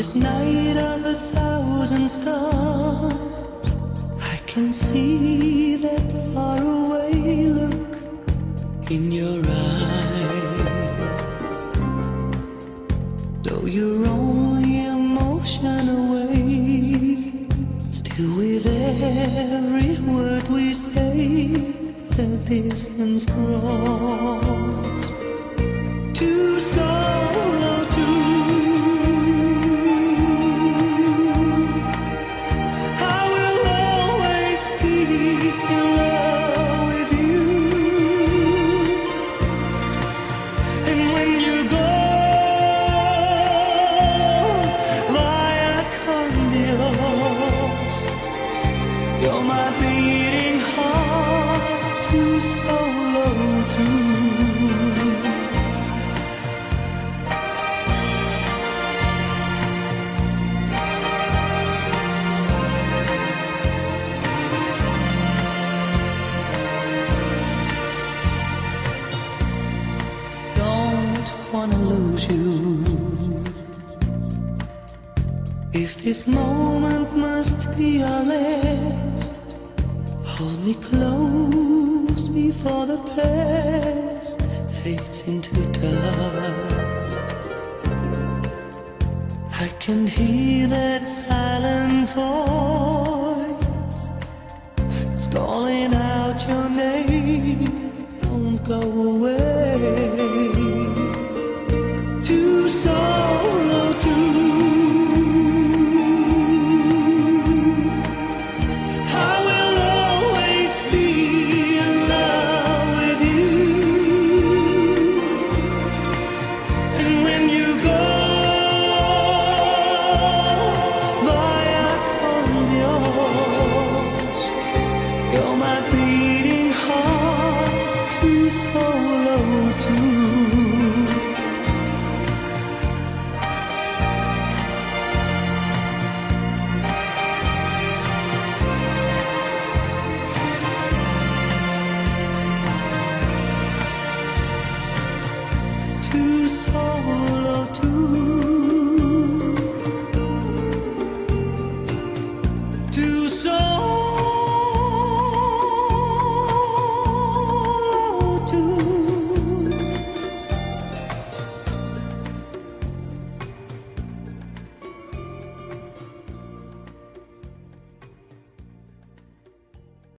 this night of 1,000 stars, I can see that faraway look in your eyes. Though you're only a motion away, still with every word we say, the distance grows too solo too. I will always be in love with you, and when you go via condios, you're my beating heart too solo too. Wanna lose you. If this moment must be our last, hold me close before the past fades into dust. I can hear that silent voice, it's calling out your name. Don't go away.